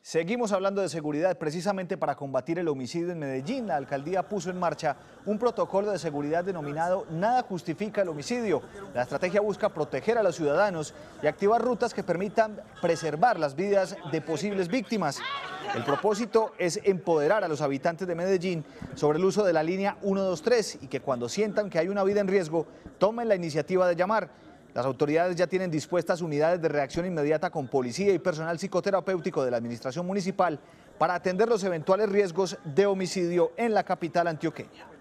Seguimos hablando de seguridad. Precisamente para combatir el homicidio en Medellín, la alcaldía puso en marcha un protocolo de seguridad denominado Nada justifica el homicidio. La estrategia busca proteger a los ciudadanos y activar rutas que permitan preservar las vidas de posibles víctimas. El propósito es empoderar a los habitantes de Medellín sobre el uso de la línea 123 y que cuando sientan que hay una vida en riesgo, tomen la iniciativa de llamar. Las autoridades ya tienen dispuestas unidades de reacción inmediata con policía y personal psicoterapéutico de la administración municipal para atender los eventuales riesgos de homicidio en la capital antioqueña.